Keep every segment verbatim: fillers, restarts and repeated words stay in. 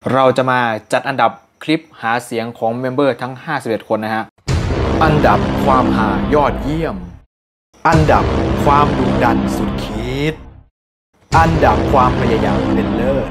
เราจะมาจัดอันดับคลิปหาเสียงของเมมเบอร์ทั้งห้าสิบเอ็ดคนนะฮะอันดับความหายอดเยี่ยมอันดับความดุดันสุดขีดอันดับความพยายามเป็นเลิศ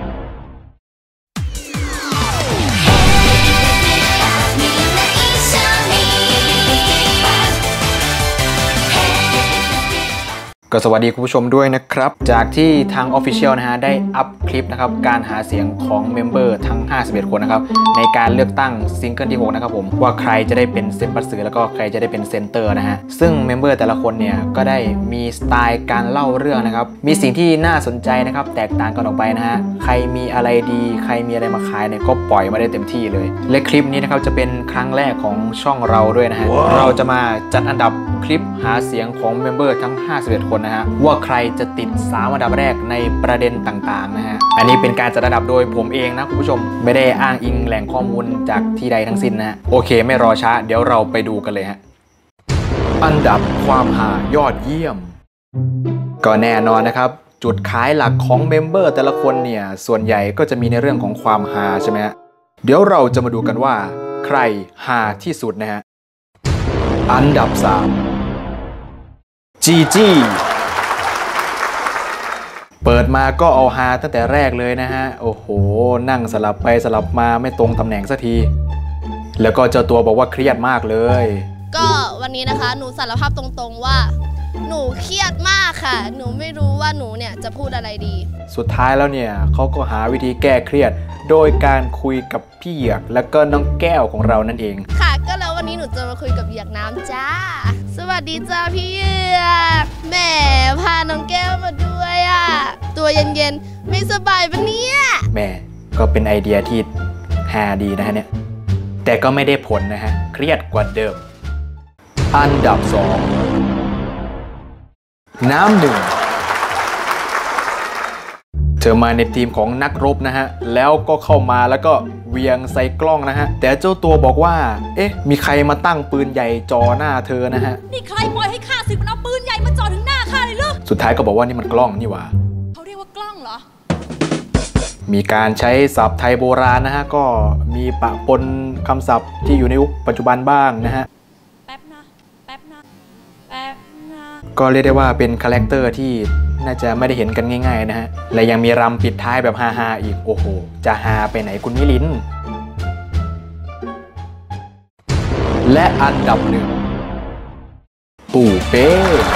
ก็สวัสดีคุณผู้ชมด้วยนะครับจากที่ทาง Official นะฮะได้อัพคลิปนะครับการหาเสียงของเมมเบอร์ทั้งห้าสิบเอ็ดคนนะครับในการเลือกตั้งซิงเกิลที่หกนะครับผมว่าใครจะได้เป็นเซนปัสสือแล้วก็ใครจะได้เป็นเซนเตอร์นะฮะซึ่งเมมเบอร์แต่ละคนเนี่ยก็ได้มีสไตล์การเล่าเรื่องนะครับมีสิ่งที่น่าสนใจนะครับแตกต่างกันออกไปนะฮะใครมีอะไรดีใครมีอะไรมาขายเนี่ยก็ปล่อยมาได้เต็มที่เลยและคลิปนี้นะครับจะเป็นครั้งแรกของช่องเราด้วยนะฮะ wow. เราจะมาจัดอันดับคลิปหาเสียงของเมมเบอร์ทั้งห้าสิบเอ็ดคนนะฮะว่าใครจะติดสามอันดับแรกในประเด็นต่างๆนะฮะอันนี้เป็นการจัดอันดับโดยผมเองนะคุณผู้ชมไม่ได้อ้างอิงแหล่งข้อมูลจากที่ใดทั้งสิ้นนะฮะโอเคไม่รอช้าเดี๋ยวเราไปดูกันเลยฮะอันดับความหายอดเยี่ยมก็แน่นอนนะครับจุดขายหลักของเมมเบอร์แต่ละคนเนี่ยส่วนใหญ่ก็จะมีในเรื่องของความฮาใช่ไหมฮะเดี๋ยวเราจะมาดูกันว่าใครฮาที่สุดนะฮะอันดับสามจีจี้เปิดมาก็เอาฮาตั้งแต่แรกเลยนะฮะโอ้โหนั่งสลับไปสลับมาไม่ตรงตำแหน่งสักทีแล้วก็เจ้าตัวบอกว่าเครียดมากเลยก็วันนี้นะคะหนูสารภาพตรงๆว่าหนูเครียดมากค่ะหนูไม่รู้ว่าหนูเนี่ยจะพูดอะไรดีสุดท้ายแล้วเนี่ยเขาก็หาวิธีแก้เครียดโดยการคุยกับพี่เหยือกแล้วก็น้องแก้วของเรานั่นเองค่ะก็แล้ววันนี้หนูจะมาคุยกับเหยือกน้ำจ้าสวัสดีจ้าพี่เหยือกแหมพาน้องแก้วมาด้วยอ่ะตัวเย็นๆไม่สบายปะเนี่ยแหมก็เป็นไอเดียที่ฮาดีนะฮะเนี่ยแต่ก็ไม่ได้ผลนะฮะเครียดกว่าเดิมอันดับสองน้ำหนึ่งเธอมาในทีมของนักรบนะฮะแล้วก็เข้ามาแล้วก็เวียงใส่กล้องนะฮะแต่เจ้าตัวบอกว่าเอ๊ะมีใครมาตั้งปืนใหญ่จ่อหน้าเธอนะฮะนี่ใครปล่อยให้ข้าศึกมันเอาปืนใหญ่มาจ่อถึงหน้าข้าเลยเหรอสุดท้ายก็บอกว่านี่มันกล้องนี่หว่าเขาเรียกว่ากล้องเหรอมีการใช้ศัพท์ไทยโบราณนะฮะก็มีปะปนคำศัพท์ที่อยู่ในยุคปัจจุบันบ้างนะฮะแป๊บนะแป๊บนะแป๊บนะก็เรียกได้ว่าเป็นคาแรคเตอร์ที่น่าจะไม่ได้เห็นกันง่ายๆนะฮะและยังมีรำปิดท้ายแบบฮาๆอีกโอ้โหจะฮาไปไหนคุณมิลินและอันดับหนึ่งปู่เป้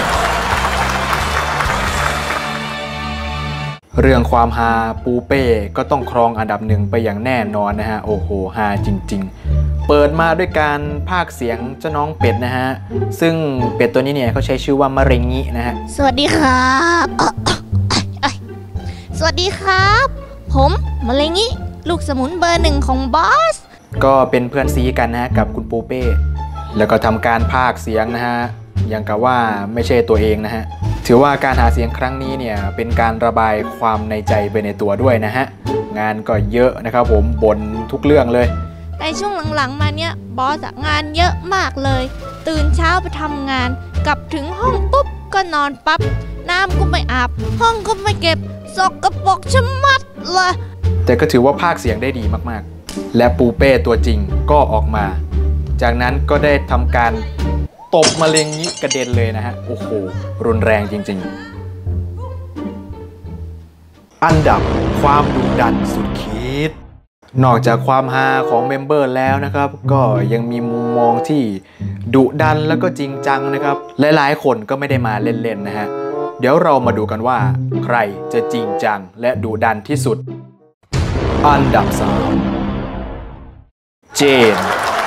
เรื่องความฮาปูเป้ก็ต้องครองอันดับหนึ่งไปอย่างแน่นอนนะฮะโอ้โหฮาจริงๆเปิดมาด้วยการพากย์เสียงเจ้าน้องเป็ดนะฮะซึ่งเป็ดตัวนี้เนี่ยเขาใช้ชื่อว่ามะเร็งงี้นะฮะสวัสดีครับสวัสดีครับผมมะเร็งงี้ลูกสมุนเบอร์หนึ่งของบอสก็เป็นเพื่อนซีกันนะกับคุณปูเป้แล้วก็ทำการพากย์เสียงนะฮะอย่างกับว่าไม่ใช่ตัวเองนะฮะถือว่าการหาเสียงครั้งนี้เนี่ยเป็นการระบายความในใจไปในตัวด้วยนะฮะงานก็เยอะนะครับผมบ่นทุกเรื่องเลยในช่วงหลังๆมาเนี่ยบอสงานเยอะมากเลยตื่นเช้าไปทำงานกลับถึงห้องปุ๊บก็นอนปั๊บน้ำก็ไม่อาบห้องก็ไม่เก็บสกปรกชะมัดเลยแต่ก็ถือว่าพากย์เสียงได้ดีมากๆและปูเป้ตัวจริงก็ออกมาจากนั้นก็ได้ทำการตบมะเร็งนี้กระเด็นเลยนะฮะโอ้โหรุนแรงจริงๆอันดับความดุดันสุดขีดนอกจากความฮาของเมมเบอร์แล้วนะครับก็ยังมีมุมมองที่ดุดันแล้วก็จริงจังนะครับหลายๆคนก็ไม่ได้มาเล่นๆนะฮะเดี๋ยวเรามาดูกันว่าใครจะจริงจังและดุดันที่สุดอันดับสามเจน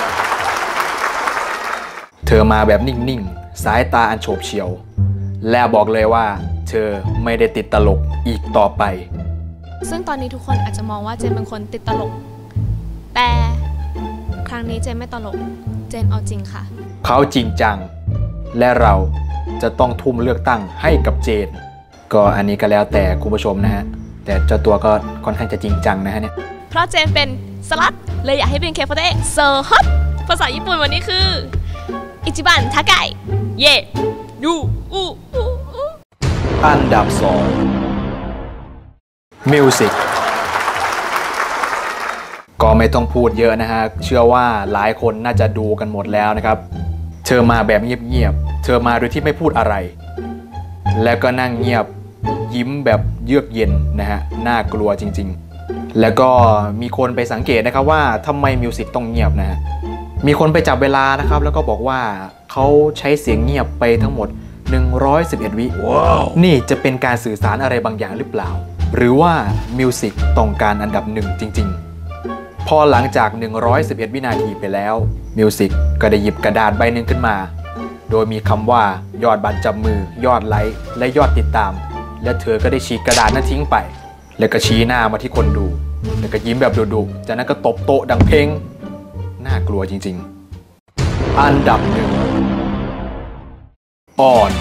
เธอมาแบบนิ่งๆสายตาอันโฉบเฉี่ยวและบอกเลยว่าเธอไม่ได้ติดตลกอีกต่อไปซึ่งตอนนี้ทุกคนอาจจะมองว่าเจนเป็นคนติดตลกแต่ครั้งนี้เจนไม่ตลกเจนเอาจริงค่ะเขาจริงจังและเราจะต้องทุ่มเลือกตั้งให้กับเจนก็อันนี้ก็แล้วแต่คุณผู้ชมนะฮะแต่เจ้าตัวก็ค่อนข้างจะจริงจังนะฮะเนี่ยเพราะเจนเป็นสลัดเลยอยากให้เป็นเคฟเดเซอร์ฮอตภาษาญี่ปุ่นวันนี้คืออิจิบันทาไกเย่ยูอูอูอันดับสอง มิวสิก เธอมาแบบนิ่งๆสายตาอันโฉบเฉี่ยวและบอกเลยว่าเธอไม่ได้ติดตลกอีกต่อไปก็ไม่ต้องพูดเยอะนะฮะเชื่อว่าหลายคนน่าจะดูกันหมดแล้วนะครับเธอมาแบบเงียบๆเธอมาโดยที่ไม่พูดอะไรแล้วก็นั่งเงียบยิ้มแบบเยือกเย็นนะฮะน่ากลัวจริงๆแล้วก็มีคนไปสังเกตนะครับว่าทำไมมิวสิกต้องเงียบนะฮะมีคนไปจับเวลานะครับแล้วก็บอกว่าเขาใช้เสียงเงียบไปทั้งหมดหนึ่งร้อยสิบเอ็ดวิ wow. นี่จะเป็นการสื่อสารอะไรบางอย่างหรือเปล่าหรือว่ามิวสิกต้องการอันดับหนึ่งจริงๆพอหลังจากหนึ่งร้อยสิบเอ็ดวินาทีไปแล้วมิวสิกก็ได้หยิบกระดาษใบหนึ่งขึ้นมาโดยมีคำว่ายอดบัตรจับมือยอดไลค์และยอดติดตามและเธอก็ได้ฉีกกระดาษนั้นทิ้งไปแล้วก็ชี้หน้ามาที่คนดูแล้วก็ยิ้มแบบดุๆจากนั้นก็ตบโต๊ะดังเพลงน่ากลัวจริงๆอันดับหนึ่งออน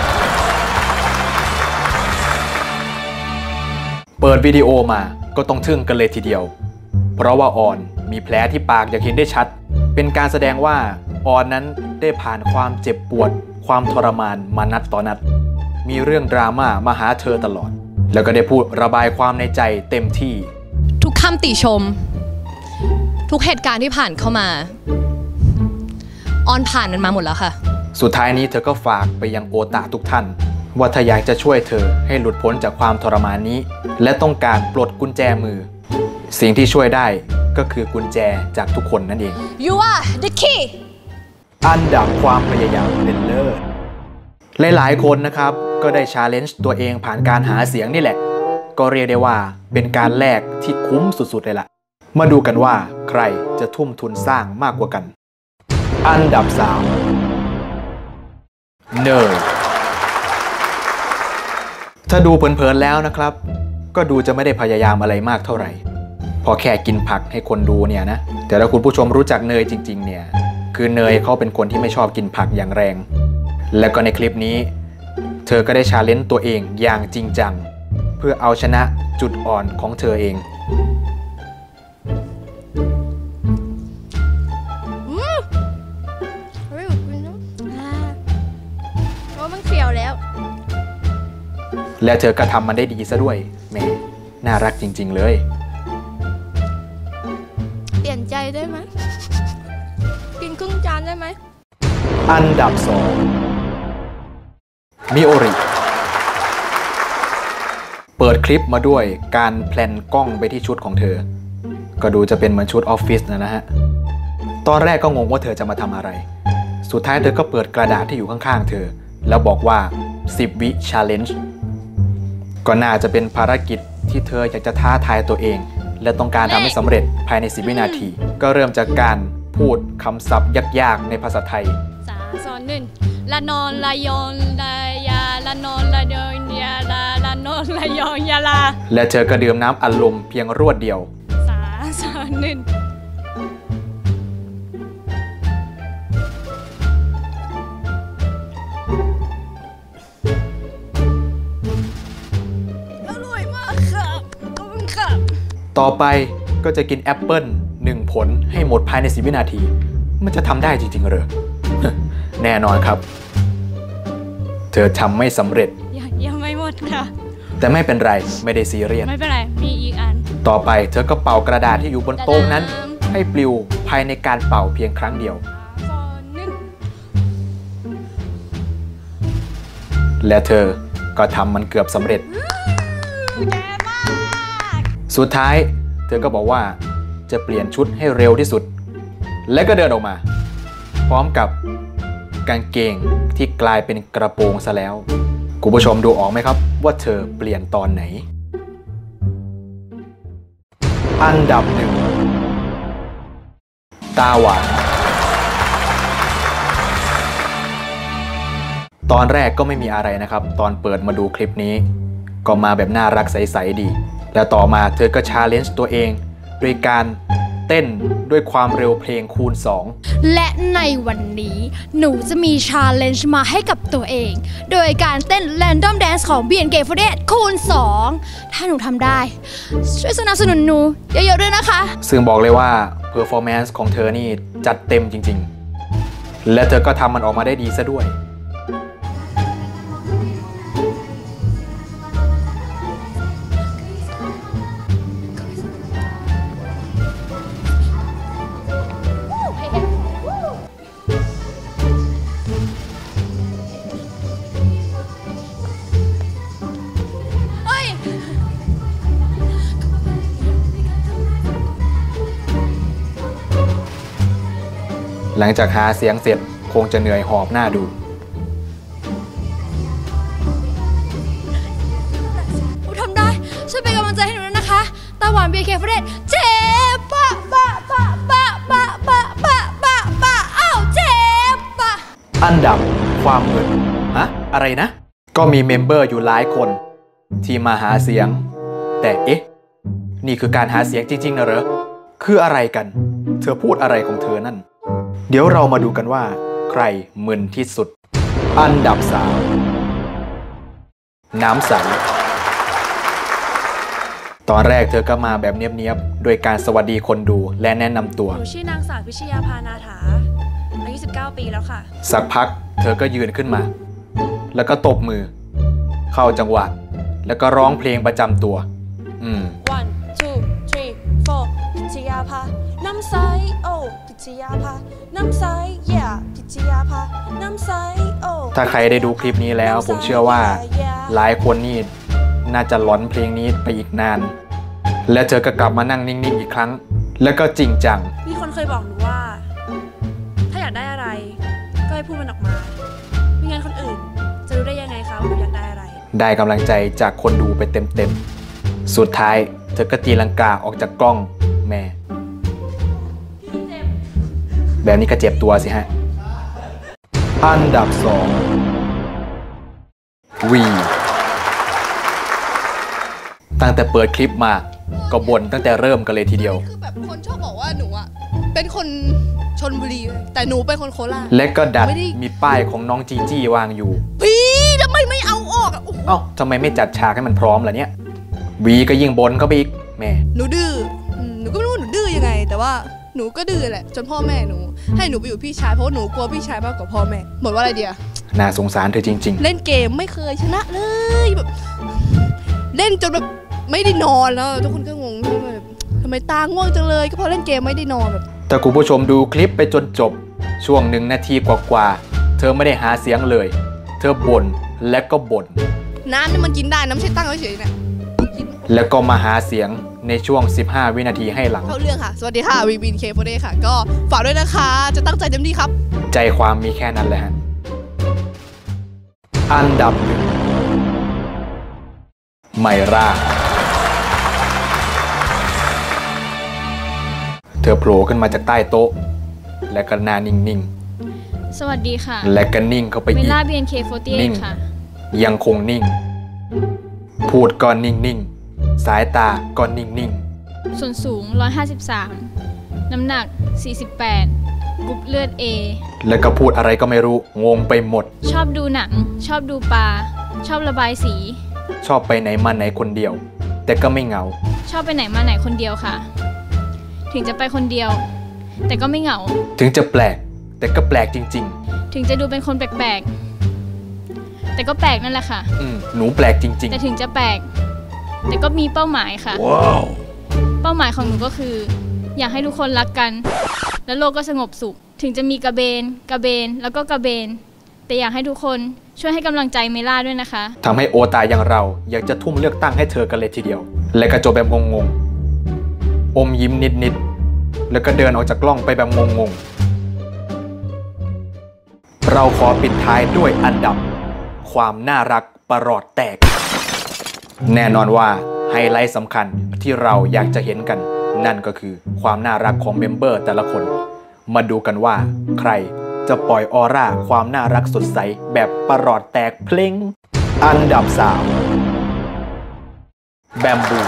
เปิดวิดีโอมาก็ต้องทึ่งกันเลยทีเดียวเพราะว่าออนมีแผลที่ปากอย่างเห็นได้ชัดเป็นการแสดงว่าออนนั้นได้ผ่านความเจ็บปวดความทรมานมานัดต่อนัดมีเรื่องดราม่ามาหาเธอตลอดแล้วก็ได้พูดระบายความในใจเต็มที่ทุกคำติชมทุกเหตุการณ์ที่ผ่านเข้ามาออนผ่านมันมาหมดแล้วค่ะสุดท้ายนี้เธอก็ฝากไปยังโอตาทุกท่านว่าถ้าอยากจะช่วยเธอให้หลุดพ้นจากความทรมานนี้และต้องการปลดกุญแจมือสิ่งที่ช่วยได้ก็คือกุญแจจากทุกคนนั่นเอง You are the key อันดับความพยายามเป็นเลิศหลายๆคนนะครับก็ได้ชาเลนจ์ตัวเองผ่านการหาเสียงนี่แหละก็เรียกได้ว่าเป็นการแลกที่คุ้มสุดๆเลยล่ะมาดูกันว่าใครจะทุ่มทุนสร้างมากกว่ากันอันดับสามเนยถ้าดูเพลินๆแล้วนะครับก็ดูจะไม่ได้พยายามอะไรมากเท่าไหร่พอแค่กินผักให้คนดูเนี่ยนะแต่ถ้าคุณผู้ชมรู้จักเนยจริงๆเนี่ยคือเนยเขาเป็นคนที่ไม่ชอบกินผักอย่างแรงแล้วก็ในคลิปนี้เธอก็ได้ชาเลนจ์ตัวเองอย่างจริงจังเพื่อเอาชนะจุดอ่อนของเธอเองและเธอก็ทำมันได้ดีซะด้วยแหมน่ารักจริงๆเลยเปลี่ยนใจได้ไหมกินครึ่งจานได้ไหมอันดับสองมิโอริเปิดคลิปมาด้วยการแพลนกล้องไปที่ชุดของเธอก็ดูจะเป็นเหมือนชุดออฟฟิศนะนะฮะตอนแรกก็งงว่าเธอจะมาทำอะไรสุดท้ายเธอก็เปิดกระดาษที่อยู่ข้างๆเธอแล้วบอกว่าสิบวิชาเลนจ์ก็น่าจะเป็นภารกิจที่เธออยากจะท้าทายตัวเองและต้องการทำให้สำเร็จภายในสิบวินาทีก็เริ่มจากการพูดคำศัพท์ยากๆในภาษาไทยสาสอนหนึ่งละนอนละยอนละยาละนอนละยอนยาลาละนอนละยอนยาลาและเธอก็ดื่มน้ำอัดลมเพียงรวดเดียวสาสอนหนึ่งต่อไปก็จะกินแอปเปิ้ลหนึ่งผลให้หมดภายในสิบวินาทีมันจะทำได้จริงๆเหรอ แน่นอนครับเธอทำไม่สำเร็จยังไม่หมดค่ะแต่ไม่เป็นไรไม่ได้ซีเรียสไม่เป็นไรมีอีกอันต่อไปเธอก็เป่ากระดาษที่อยู่บนโต๊ะนั้นให้ปลิวภายในการเป่าเพียงครั้งเดียวและเธอก็ทำมันเกือบสำเร็จสุดท้ายเธอก็บอกว่าจะเปลี่ยนชุดให้เร็วที่สุดและก็เดินออกมาพร้อมกับกางเกงที่กลายเป็นกระโปรงซะแล้วคุณผู้ชมดูออกไหมครับว่าเธอเปลี่ยนตอนไหนอันดับหนึ่งตาหวานตอนแรกก็ไม่มีอะไรนะครับตอนเปิดมาดูคลิปนี้ก็มาแบบน่ารักใสๆดีแล้วต่อมาเธอก็ชาเลนจ์ตัวเองด้วยการเต้นด้วยความเร็วเพลงคูณสองและในวันนี้หนูจะมีชาเลนจ์มาให้กับตัวเองโดยการเต้น Random Dance ของ บี เอ็น เค ฟอร์ตี้เอท คูณสองถ้าหนูทำได้ช่วยสนับสนุนหนูเยอะๆด้วยนะคะซึ่งบอกเลยว่าเพอร์ฟอร์แมนซ์ของเธอนี่จัดเต็มจริงๆและเธอก็ทำมันออกมาได้ดีซะด้วยหลังจากหาเสียงเสร็จคงจะเหนื่อยหอบหน้าดูหนูทำได้ช่วยเป็นกำลังใจให้หนูด้วยนะคะตาหวาน บี เอ็น เค ฟอร์ตี้ เอท เจ็บปะปะปะปะปะปะปะปะปะอ้าวเจ็บปะอันดับความเงินฮะอะไรนะก็มีเมมเบอร์อยู่หลายคนที่มาหาเสียงแต่เอ๊ะนี่คือการหาเสียงจริงๆนะเหรอคืออะไรกันเธอพูดอะไรของเธอนั่นเดี๋ยวเรามาดูกันว่าใครมึนที่สุดอันดับสามน้ำใสตอนแรกเธอก็มาแบบเนียบๆโดยการสวัสดีคนดูและแนะนำตัวหนูชื่อนางสาวพิชยาภานาถาอายุสิบเก้าปีแล้วค่ะสักพักเธอก็ยืนขึ้นมาแล้วก็ตบมือเข้าจังหวะแล้วก็ร้องเพลงประจำตัวอืม one two three four พิชยาภาน้ำใสโอ้พิชยาภาน้ำใส yeah พิชยาภาน้ำใสโอ้ถ้าใครได้ดูคลิปนี้แล้วผมเชื่อว่าหลายคนนี่น่าจะหลอนเพลงนี้ไปอีกนานและเธอก็กลับมานั่งนิ่งๆอีกครั้งแล้วก็จริงจังมีคนเคยบอกหนูว่าถ้าอยากได้อะไรก็ให้พูดมันออกมาไม่งั้นคนอื่นจะรู้ได้ยังไงคะว่าหนูอยากได้อะไรได้กำลังใจจากคนดูไปเต็มๆสุดท้ายเธอก็ตีลังกาออกจากกล้องแม่แบบนี้ก็เจ็บตัวสิฮะอันดับสองวีตั้งแต่เปิดคลิปมาก็บ่นตั้งแต่เริ่มกันเลยทีเดียวคือแบบคนชอบบอกว่าหนูอ่ะเป็นคนชลบุรีแต่หนูเป็นคนโคราชและก็ดัดมีป้ายของน้องจีจี้วางอยู่พี่ทำไมไม่เอาออกอ่ะเอ้าทำไมไม่จัดฉากให้มันพร้อมล่ะเนี่ยวีก็ยิ่งบ่นเข้าไปอีกแม่หนูดื้อหนูก็ไม่รู้หนูดื้อยังไงแต่ว่าหนูก็ดื้อแหละจนพ่อแม่หนูให้หนูไปอยู่พี่ชายเพราะหนูกลัวพี่ชายมากกว่าพ่อแม่หมดว่าอะไรเดียวน่าสงสารเธอจริงๆเล่นเกมไม่เคยชนะเลยแบบเล่นจนแบบไม่ได้นอนแล้วทุกคนก็งงแบบทำไมตาง่วงจังเลยก็เพราะเล่นเกมไม่ได้นอนแบบแต่คุณผู้ชมดูคลิปไปจนจบช่วงหนึ่งนาทีกว่าๆเธอไม่ได้หาเสียงเลยเธอบ่นและก็บ่นน้ำนี่มันกินได้น้ำใช้ตั้งเฉยๆเนี่ยแล้วก็มาหาเสียงในช่วงสิบห้าวินาทีให้หลังเข้าเรื่องค่ะสวัสดีค่ะวีบีเคโฟเดค่ะก็ฝากด้วยนะคะจะตั้งใจเต็มที่ครับใจความมีแค่นั้นแหละฮะอันดับหนึ่งไมร่าเธอโผล่ขึ้นมาจากใต้โต๊ะและก็หน้านิ่งๆสวัสดีค่ะและก็นิ่งเข้าไปอีกเวลา บี เอ็น เค ฟอร์ตี้ เอท ค่ะยังคงนิ่งพูดก็นิ่งๆสายตาก็นิ่งๆส่วนสูงหนึ่งร้อยห้าสิบสามน้ำหนักสี่สิบแปดกรุ๊ปเลือด A แล้วก็พูดอะไรก็ไม่รู้งงไปหมดชอบดูหนังชอบดูปลาชอบระบายสีชอบไปไหนมาไหนคนเดียวแต่ก็ไม่เหงาชอบไปไหนมาไหนคนเดียวค่ะถึงจะไปคนเดียวแต่ก็ไม่เหงาถึงจะแปลกแต่ก็แปลกจริงๆถึงจะดูเป็นคนแปลกๆแต่ก็แปลกนั่นแหละค่ะอืมหนูแปลกจริงๆแต่ถึงจะแปลกแต่ก็มีเป้าหมายค่ะ wow. เป้าหมายของหนูก็คืออยากให้ทุกคนรักกันและโลกก็สงบสุขถึงจะมีกระเบนกระเบนแล้วก็กระเบนแต่อยากให้ทุกคนช่วยให้กำลังใจเมล่าด้วยนะคะทำให้โอตาอย่างเราอยากจะทุ่มเลือกตั้งให้เธอกันเลยทีเดียวและกระโจบแบบงงๆอมยิ้มนิดๆแล้วก็เดินออกจากกล้องไปแบบงงๆเราขอปิดท้ายด้วยอันดับความน่ารักประหลอดแตกแน่นอนว่าไฮไลท์สำคัญที่เราอยากจะเห็นกันนั่นก็คือความน่ารักของเมมเบอร์แต่ละคนมาดูกันว่าใครจะปล่อยออร่าความน่ารักสดใสแบบประหลอดแตกเพลงอันดับสามแบมบู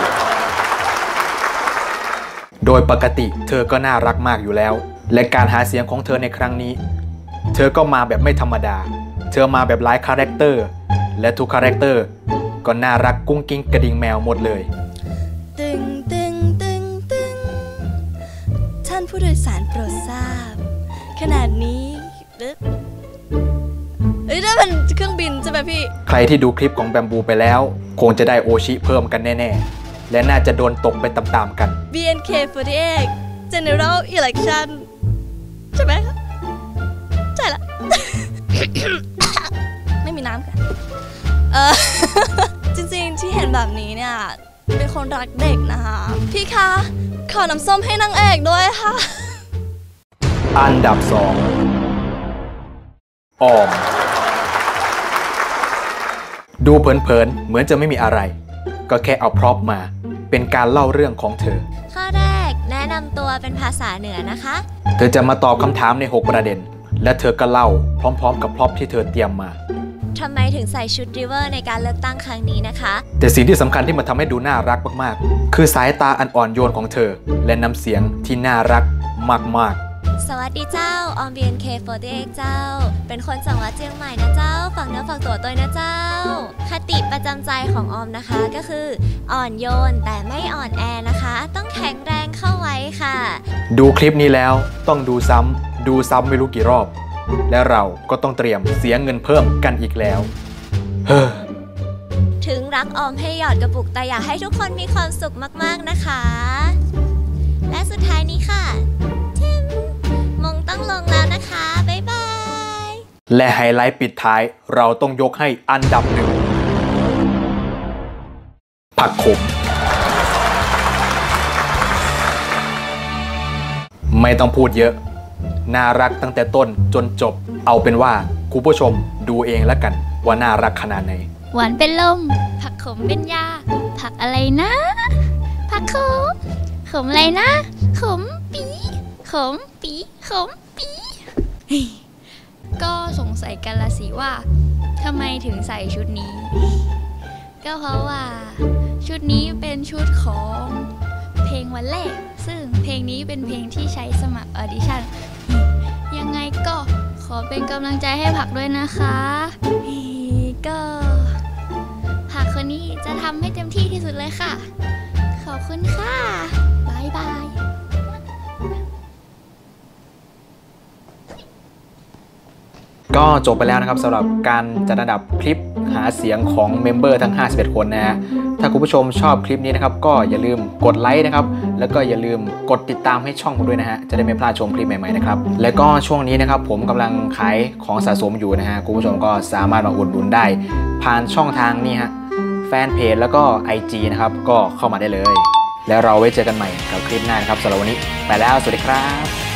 โดยปกติเธอก็น่ารักมากอยู่แล้วและการหาเสียงของเธอในครั้งนี้เธอก็มาแบบไม่ธรรมดาเธอมาแบบหลายคาแรคเตอร์และทุกคาแรคเตอร์ก็น่ารักกุ้งกิ้งกระดิ่งแมวหมดเลยตึงตึงตึงตึงท่านผู้โดยสารโปรดทราบขนาดนี้เอ้ยนั่นมันเครื่องบินใช่ไหมพี่ใครที่ดูคลิปของแบมบูไปแล้วคงจะได้โอชิเพิ่มกันแน่ๆและน่าจะโดนตกไปตามๆกันบี เอ็น เค ฟอร์ตี้ เอท General Election ใช่ไหมครับใช่ละ ไม่มีน้ำกันเออ จริงๆที่เห็นแบบนี้เนี่ยเป็นคนรักเด็กนะคะพี่คะขอน้ำส้มให้นางเอกด้วยค่ะอันดับสองออมดูเผินๆเหมือนจะไม่มีอะไรก็แค่เอาพร็อพมาเป็นการเล่าเรื่องของเธอข้อแรกแนะนำตัวเป็นภาษาเหนือนะคะเธอจะมาตอบคำถามในหกประเด็นและเธอก็เล่าพร้อมๆกับพร็อพที่เธอเตรียมมาทำไมถึงใส่ชุดริเวอร์ในการเลือกตั้งครั้งนี้นะคะแต่สิ่งที่สำคัญที่มันทำให้ดูน่ารักมากๆคือสายตาอันอ่อนโยนของเธอและน้ำเสียงที่น่ารักมากๆสวัสดีเจ้าออม บี เอ็น เค สี่สิบแปด เจ้าเป็นคนจังหวัดเชียงใหม่นะเจ้าฝั่งเนื้อฝั่งตัวตัวนะเจ้าคติประจำใจของออมนะคะก็คืออ่อนโยนแต่ไม่อ่อนแอนะคะต้องแข็งแรงเข้าไว้ค่ะดูคลิปนี้แล้วต้องดูซ้ำดูซ้ำไม่รู้กี่รอบและเราก็ต้องเตรียมเสียเงินเพิ่มกันอีกแล้วเฮ้อถึงรักออมให้หยอดกระปุกแต่อยากให้ทุกคนมีความสุขมากๆนะคะและสุดท้ายนี้ค่ะทิมมงต้องลงแล้วนะคะบ๊ายบายและไฮไลท์ปิดท้ายเราต้องยกให้อันดับหนึ่งผักขมไม่ต้องพูดเยอะน่ารักตั้งแต่ต้นจนจบเอาเป็นว่าคุณผู้ชมดูเองแล้วกันว่าน่ารักขนาดไหนหวานเป็นลมผักขมเป็นยาผักอะไรนะผักขมขมอะไรนะขมปีขมปีขมปีก็สงสัยกันละสิว่าทำไมถึงใส่ชุดนี้ก็เพราะว่าชุดนี้เป็นชุดของเพลงวันแรกซึ่งเพลงนี้เป็นเพลงที่ใช้สมัครออดิชั่นยังไงก็ขอเป็นกำลังใจให้ผักด้วยนะคะก็ผักคนนี้จะทำให้เต็มที่ที่สุดเลยค่ะขอบคุณค่ะบายบายก็จบไปแล้วนะครับสำหรับการจัดอันดับคลิปหาเสียงของเมมเบอร์ทั้งห้าสิบเอ็ดคนนะฮะถ้าคุณผู้ชมชอบคลิปนี้นะครับก็อย่าลืมกดไลค์นะครับแล้วก็อย่าลืมกดติดตามให้ช่องผมด้วยนะฮะจะได้ไม่พลาดชมคลิปใหม่ๆนะครับแล้วก็ช่วงนี้นะครับผมกำลังขายของสะสมอยู่นะฮะคุณผู้ชมก็สามารถมาอุดหนุนได้ผ่านช่องทางนี้ฮะแฟนเพจแล้วก็ ไอ จี นะครับก็เข้ามาได้เลยแล้วเราไว้เจอกันใหม่กับคลิปหน้านะครับสำหรับวันนี้ไปแล้วสวัสดีครับ